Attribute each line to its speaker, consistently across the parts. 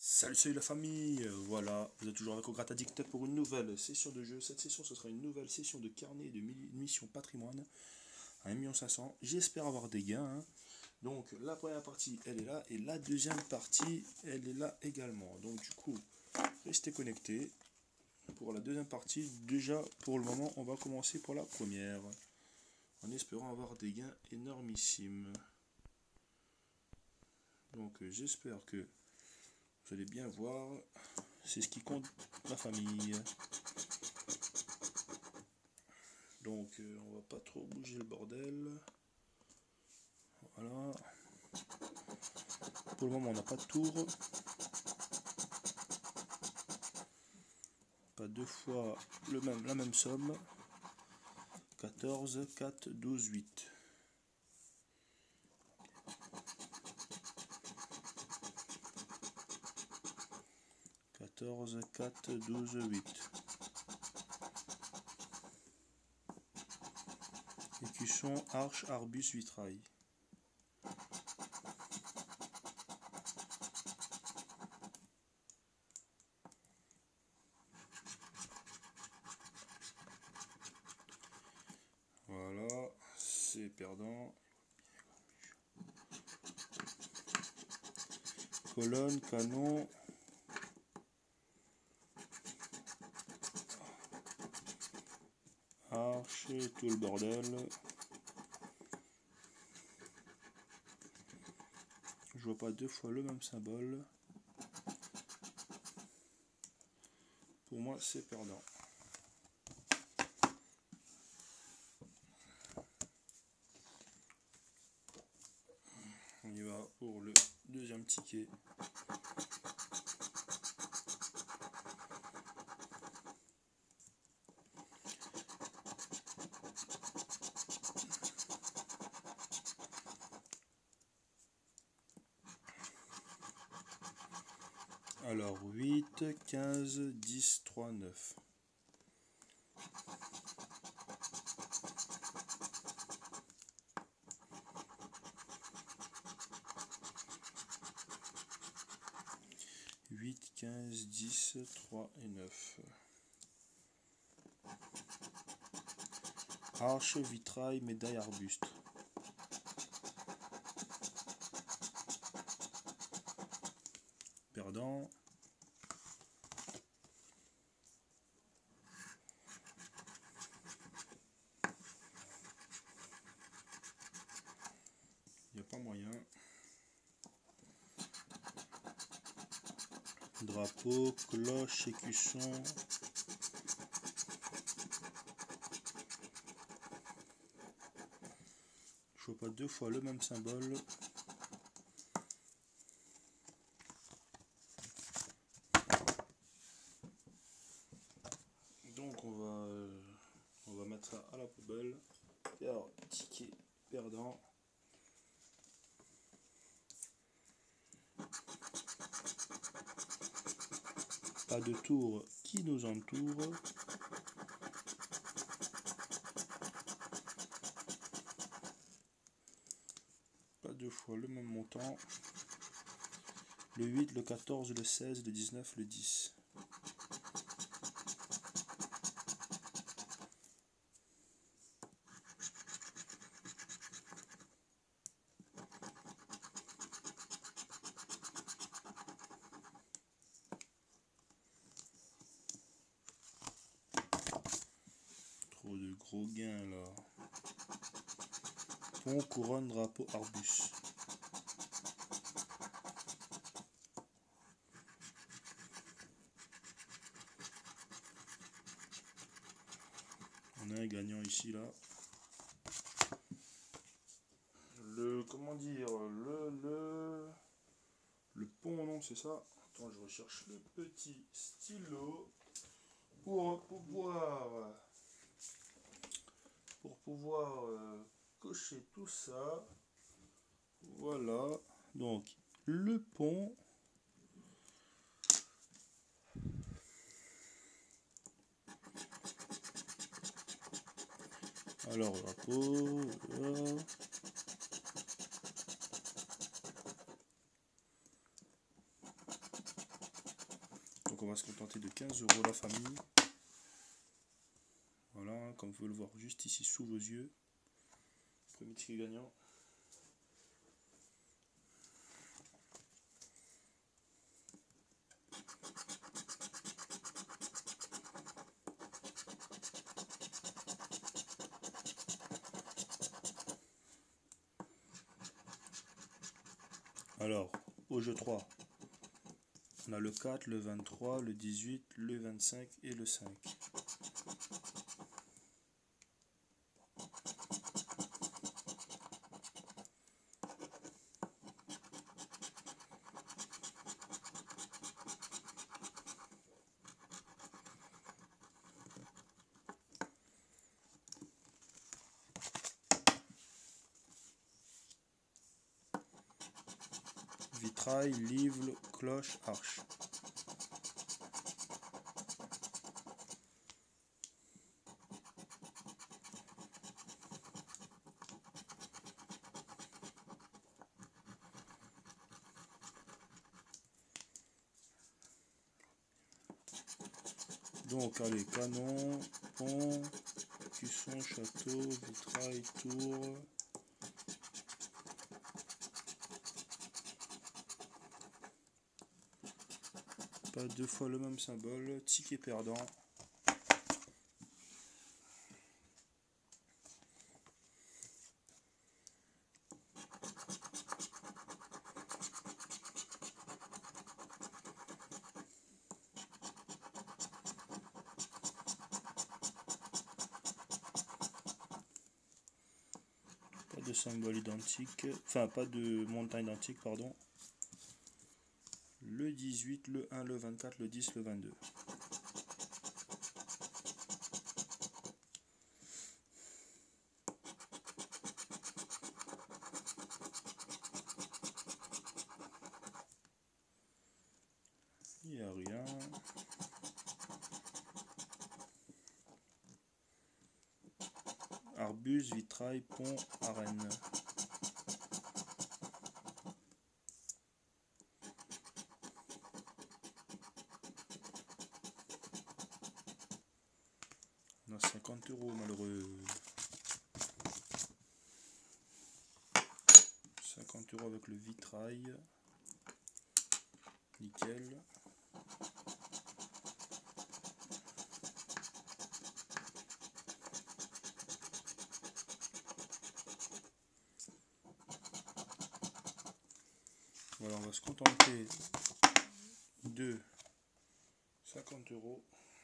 Speaker 1: Salut la famille, voilà, vous êtes toujours avec Ograt Addict pour une nouvelle session de jeu. Cette session, ce sera une nouvelle session de carnet de mission patrimoine à 1 500 000. J'espère avoir des gains, hein. Donc la première partie, elle est là, et la deuxième partie, elle est là également. Donc du coup, restez connectés pour la deuxième partie. Déjà, pour le moment, on va commencer pour la première, en espérant avoir des gains énormissimes. Donc j'espère que vous allez bien voir, c'est ce qui compte, la famille. Donc on va pas trop bouger le bordel. Voilà. Pour le moment on n'a pas de tour. Pas deux fois la même somme. 14, 4, 12, 8. Quatorze, 4, 12, 8. Écusson, arche, arbus, vitrail. Voilà, c'est perdant. Colonne, canon. Arche, tout le bordel. Je vois pas deux fois le même symbole. Pour moi, c'est perdant. On y va pour le deuxième ticket. Alors 8, 15, 10, 3, 9. Huit, 15, 10, 3 et 9. Arche, vitrail, médaille, arbuste. Perdant. Il n'y a pas moyen. Drapeau, cloche, écusson. Je vois pas deux fois le même symbole. Donc on va mettre ça à la poubelle. Et alors, ticket perdant. Pas de tour qui nous entoure. Pas deux fois le même montant. Le 8, le 14, le 16, le 19, le 10. Trop de gros gains là. Pont, couronne, drapeau, arbus. On a un gagnant ici là. Comment dire, le pont, non, c'est ça. Attends, je recherche le petit stylo pour pouvoir cocher tout ça. Voilà, donc le pont. Alors drapeau, voilà. Donc on va se contenter de 15 € la famille. Voilà, comme vous pouvez le voir juste ici sous vos yeux. Premier ticket gagnant. Alors, au jeu 3, on a le 4, le 23, le 18, le 25 et le 5. Vitrail, livre, cloche, arche. Donc allez, canon, pont, cuisson, château, vitrail, tour. Pas deux fois le même symbole, ticket perdant. Pas de symbole identique, enfin pas de montant identique, pardon. Le 18, le 1, le 24, le 10, le 22. Il n'y a rien. Arbus, vitrail, pont, arène. On a 50 € malheureux. 50 € avec le vitrail. Nickel. Voilà, on va se contenter de 50 €.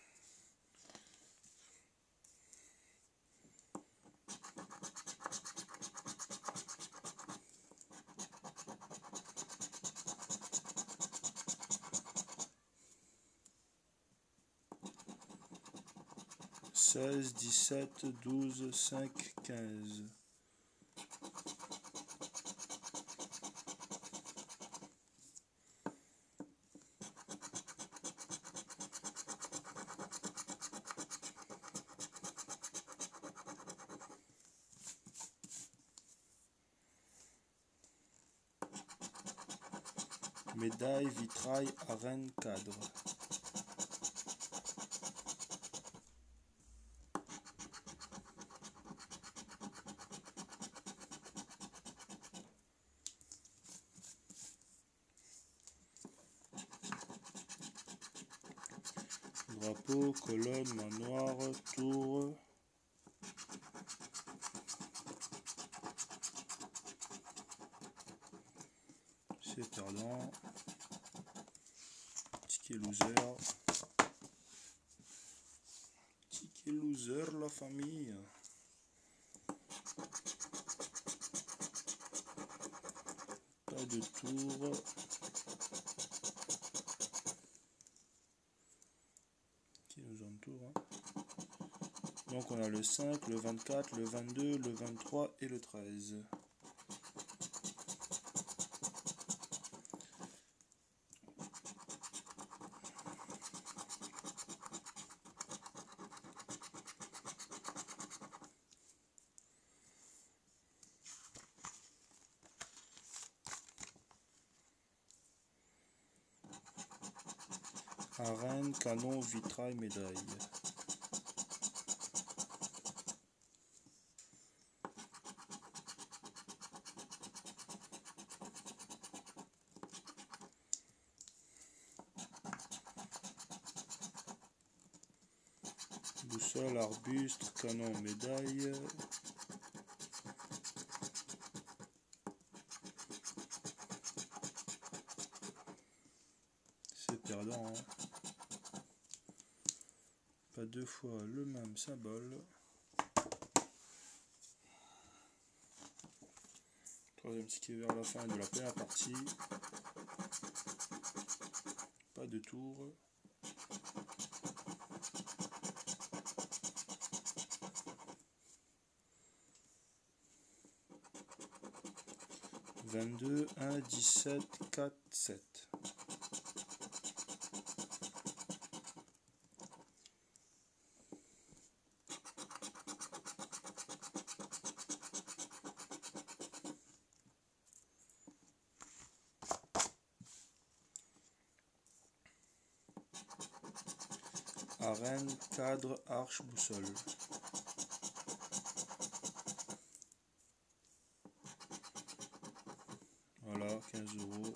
Speaker 1: « 16, 17, 12, 5, 15. Médaille, vitrail, arène, cadre. Drapeau, colonne, manoir, tour. C'est perdant. Ticket loser. Ticket loser, la famille. Pas de tour. Qui nous entoure, hein. Donc on a le 5, le 24, le 22, le 23 et le 13. Arène, canon, vitrail, médaille. Boussole, arbuste, canon, médaille. C'est perdant, hein. Pas deux fois le même symbole. Troisième ticket vers la fin de la première partie. Pas de tour. « 22, 1, 17, 4, 7. Arène, cadre, arche, boussole. Voilà, 15 €.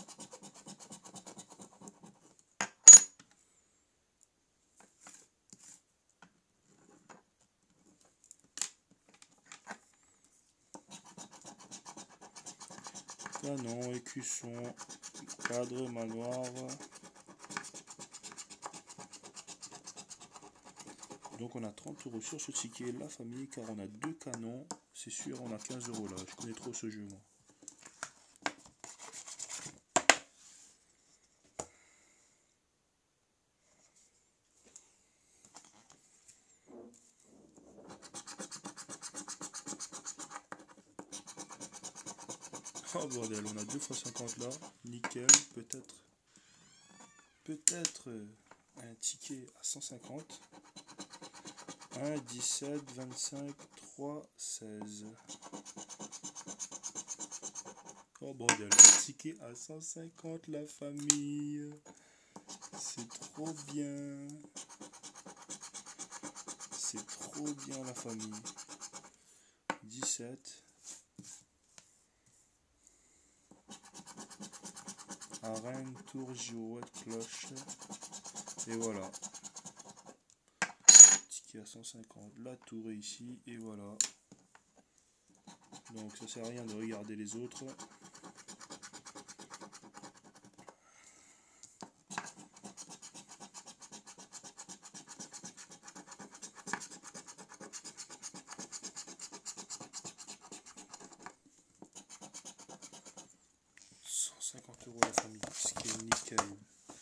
Speaker 1: Canon, écusson, cadre, manoir. Donc on a 30 € sur ce ticket, la famille, car on a deux canons. C'est sûr, on a 15 € là. Je connais trop ce jeu, moi. Oh bordel, on a 2 fois 50 là. Nickel, peut-être un ticket à 150. 1, 17, 25, 3, 16. Oh bordel, un ticket à 150 la famille. C'est trop bien. C'est trop bien la famille. 17. Arène, tour, girouette, cloche. Et voilà. Ticket à 150. La tour est ici. Et voilà. Donc ça sert à rien de regarder les autres. €150 la famille, ce qui est nickel.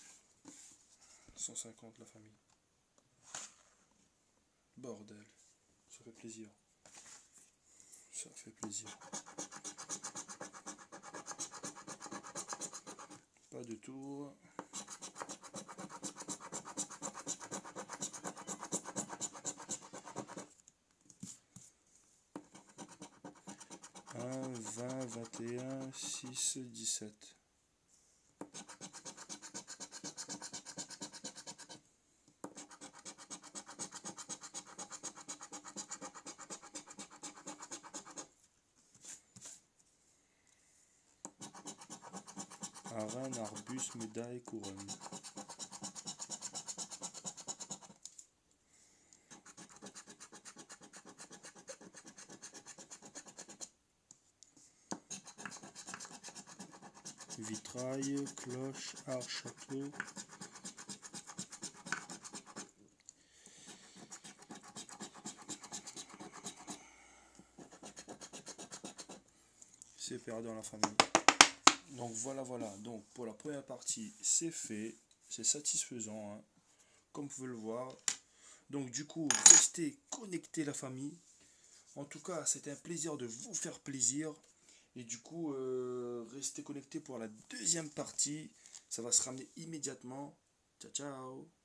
Speaker 1: 150 la famille. Bordel, ça fait plaisir. Ça fait plaisir. Pas de tour. Un, 20, 21, 6, 17. Arène, arbuste, médaille, couronne. Vitrail, cloche, arche, château. C'est perdu dans la famille. Donc voilà. Donc pour la première partie, c'est fait. C'est satisfaisant, hein, comme vous pouvez le voir. Donc du coup, restez connectés la famille. En tout cas, c'était un plaisir de vous faire plaisir. Et du coup, restez connectés pour la deuxième partie. Ça va se ramener immédiatement. Ciao, ciao.